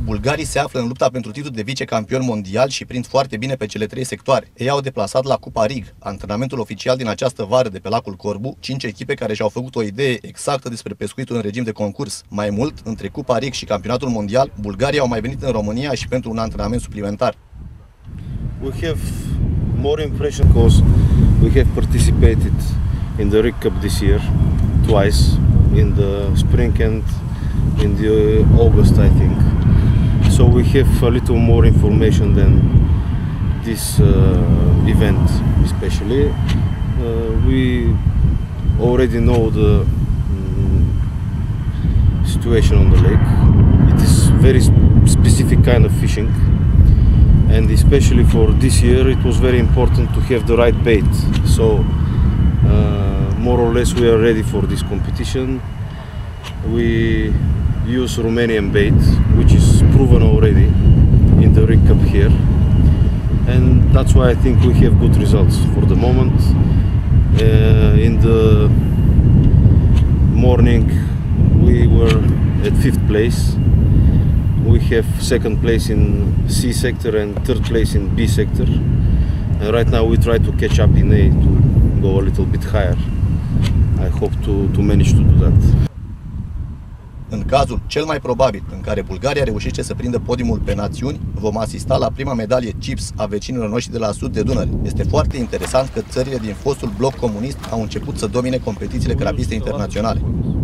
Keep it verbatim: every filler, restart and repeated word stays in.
Bulgarii se află în lupta pentru titlul de vicecampion mondial și prind foarte bine pe cele trei sectoare. Ei au deplasat la Cupa Rig, antrenamentul oficial din această vară de pe lacul Corbu, cinci echipe care și-au făcut o idee exactă despre pescuitul în regim de concurs. Mai mult, între Cupa Rig și campionatul mondial, bulgarii au mai venit în România și pentru un antrenament suplimentar. We have more impression because we have participated in the Rig Cup this year twice, in the spring and in the August, I think. So we have a little more information than this uh, event, especially. Uh, we already know the um, situation on the lake. It is very specific kind of fishing, and especially for this year, it was very important to have the right bait. So uh, more or less, we are ready for this competition. We use Romanian bait, which is proven already in the Rig Cup here, and that's why I think we have good results for the moment. Uh, in the morning we were at fifth place. We have second place in C sector and third place in B sector, and right now we try to catch up in A to go a little bit higher. I hope to, to manage to do that. În cazul cel mai probabil în care Bulgaria reușește să prindă podiumul pe națiuni, vom asista la prima medalie CIPS a vecinilor noștri de la sud de Dunăre. Este foarte interesant că țările din fostul bloc comunist au început să domine competițiile crapiste internaționale.